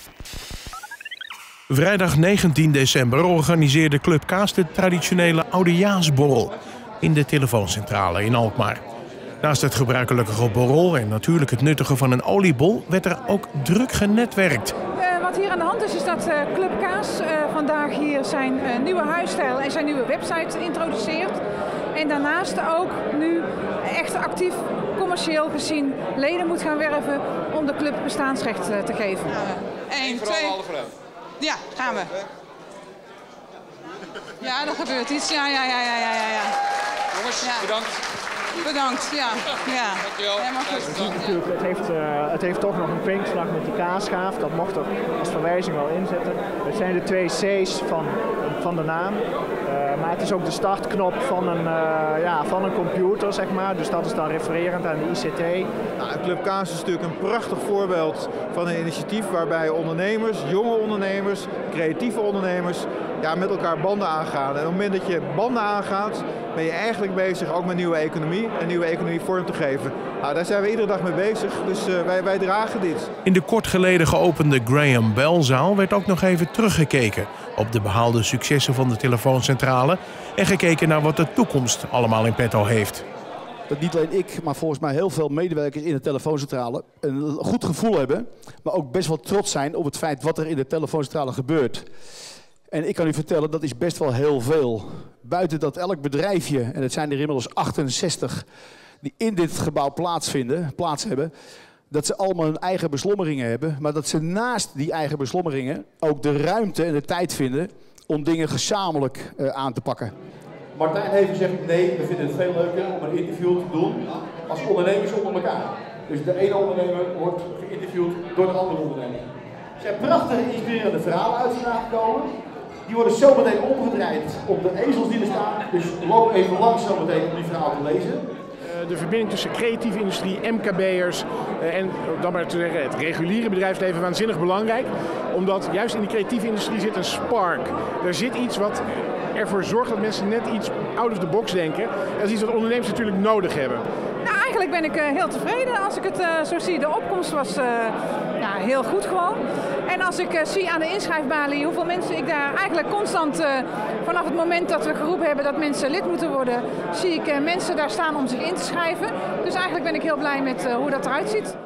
Vrijdag 19 december organiseerde Club Kaas de traditionele oudejaarsborrel in de telefooncentrale in Alkmaar. Naast het gebruikelijke borrel en natuurlijk het nuttige van een oliebol werd er ook druk genetwerkt. Wat hier aan de hand is dat Club Kaas vandaag hier zijn nieuwe huisstijl en zijn nieuwe website introduceert. En daarnaast ook nu echt actief commercieel gezien leden moet gaan werven om de club bestaansrecht te geven. 1, 2. Ja, gaan we. Ja, er gebeurt iets. Ja. Jongens, Ja. bedankt. Bedankt, ja. Dankjewel. Helemaal goed. Het heeft toch nog een kwinkslag met die kaasschaaf. Dat mocht er als verwijzing wel inzetten. Het zijn de 2 C's van de naam. Maar het is ook de startknop van een computer, zeg maar. Dus dat is dan refererend aan de ICT. Nou, Club Kaas is natuurlijk een prachtig voorbeeld van een initiatief waarbij ondernemers, jonge ondernemers, creatieve ondernemers met elkaar banden aangaan. En op het moment dat je banden aangaat, ben je eigenlijk bezig ook met nieuwe economie en nieuwe economie vorm te geven. Nou, daar zijn we iedere dag mee bezig, dus wij dragen dit. In de kort geleden geopende Graham Bell-zaal werd ook nog even teruggekeken op de behaalde successen van de telefooncentrale en gekeken naar wat de toekomst allemaal in petto heeft. Dat niet alleen ik, maar volgens mij heel veel medewerkers in de telefooncentrale een goed gevoel hebben, maar ook best wel trots zijn op het feit wat er in de telefooncentrale gebeurt. En ik kan u vertellen, dat is best wel heel veel. Buiten dat elk bedrijfje, en het zijn er inmiddels 68, die in dit gebouw plaats hebben, dat ze allemaal hun eigen beslommeringen hebben, maar dat ze naast die eigen beslommeringen ook de ruimte en de tijd vinden om dingen gezamenlijk aan te pakken. Martijn heeft gezegd, nee, we vinden het veel leuker om een interview te doen als ondernemers onder elkaar. Dus de ene ondernemer wordt geïnterviewd door de andere ondernemer. Er zijn prachtige, inspirerende verhalen uit vandaag gekomen. Die worden zometeen omgedraaid op de ezels die er staan. Dus loop even langs zometeen om die verhalen te lezen. De verbinding tussen creatieve industrie, MKB'ers en dan maar te zeggen, het reguliere bedrijfsleven waanzinnig belangrijk. Omdat juist in die creatieve industrie zit een spark. Er zit iets wat ervoor zorgt dat mensen net iets out of the box denken. Dat is iets wat ondernemers natuurlijk nodig hebben. Nou, eigenlijk ben ik heel tevreden als ik het zo zie. De opkomst was heel goed gewoon. En als ik zie aan de inschrijfbalie hoeveel mensen ik daar eigenlijk constant vanaf het moment dat we geroepen hebben dat mensen lid moeten worden, zie ik mensen daar staan om zich in te schrijven. Dus eigenlijk ben ik heel blij met hoe dat eruit ziet.